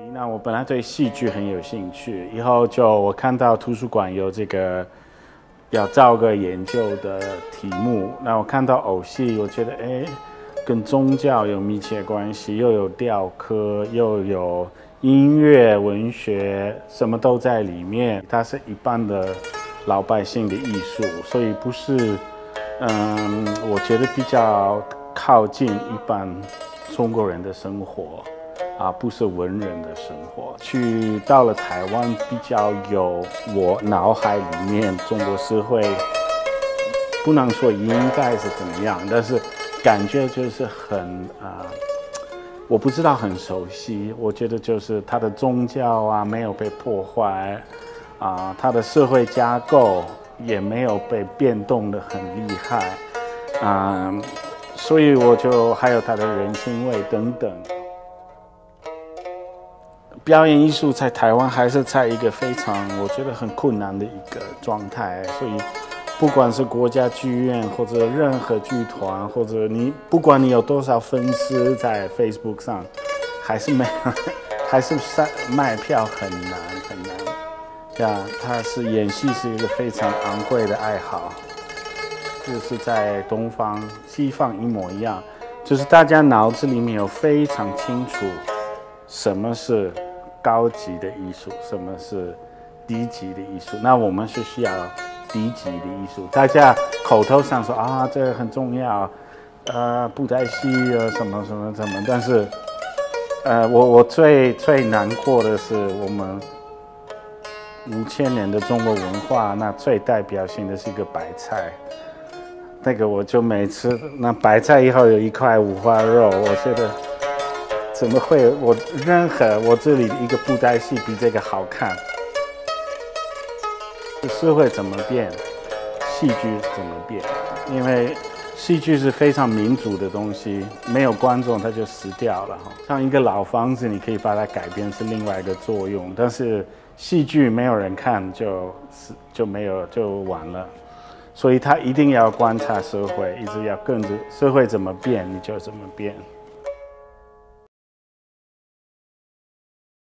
那我本来对戏剧很有兴趣，以后我看到图书馆有这个要造个研究的题目，那我看到偶戏，我觉得跟宗教有密切关系，又有雕刻，又有音乐、文学，什么都在里面。它是一般的老百姓的艺术，所以不是，我觉得比较靠近一般中国人的生活。不是文人的生活。到了台湾，比较有我脑海里面中国社会，不能说应该是怎么样，但是感觉就是我不知道很熟悉。我觉得就是他的宗教没有被破坏，他的社会架构也没有被变动得很厉害，所以我就还有他的人情味等等。表演艺术在台湾还是在一个非常我觉得很困难的一个状态，所以不管是国家剧院或者任何剧团，或者不管你有多少粉丝在 Facebook 上，还是卖票很难很难。演戏是一个非常昂贵的爱好，就是在东方西方一模一样，就是大家脑子里面有非常清楚什么是高级的艺术，什么是低级的艺术？那我们是需要低级的艺术。大家口头上说这个很重要，布袋戏什么，但是我最难过的是我们5000年的中国文化，那最代表性的是一个白菜。那个我就每次那白菜以后有一块五花肉，我觉得。怎么会？我这里一个布袋戏比这个好看？社会怎么变，戏剧怎么变？因为戏剧是非常民主的东西，没有观众它就死掉了。像一个老房子，你可以把它改编是另外一个作用，但是戏剧没有人看就没有就完了。所以他一定要观察社会，一直要跟着社会怎么变，你就怎么变。